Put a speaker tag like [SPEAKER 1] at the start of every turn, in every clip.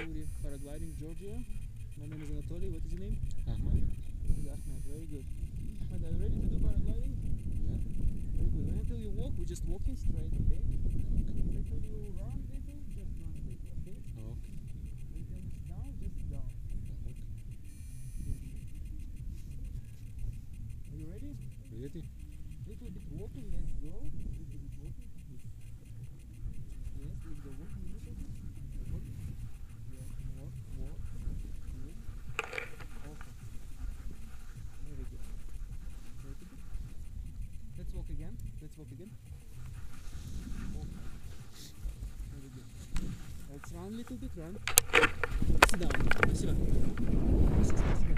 [SPEAKER 1] Sauri paragliding, Georgia. My name is Anatoly. What is your name?
[SPEAKER 2] Ahmed.
[SPEAKER 1] This is Ahmed. Very good. Ahmed, are you ready to do paragliding?
[SPEAKER 2] Yeah.
[SPEAKER 1] Very good. When I tell you walk, we're just walking straight, okay? If I tell you run little, just run a little, okay?
[SPEAKER 2] Okay.
[SPEAKER 1] When I tell you down, just down.
[SPEAKER 2] Okay.
[SPEAKER 1] Are you ready?
[SPEAKER 2] Ready?
[SPEAKER 1] Little bit walking, let's go. Little bit walking. Yes, let's go walking a little bit. Walk. Yes, walk. Good. Okay. Very good. Very good. Let's walk again. Let's walk again. Walk. Very good. Let's run a little bit, run. Sit down. Спасибо. Спасибо.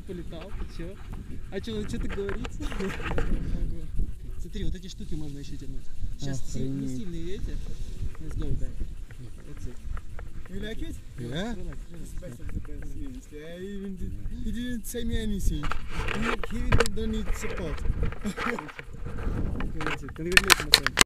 [SPEAKER 1] полетал, чё? А что ты говорить? Смотри, вот эти штуки можно еще тянуть. Сейчас не сильные ветер. Let's go back. That's it.
[SPEAKER 2] You like it?
[SPEAKER 1] Yeah.
[SPEAKER 2] It's better than the best, seriously. He didn't say me anything. He don't need support.
[SPEAKER 1] Can you make my friend?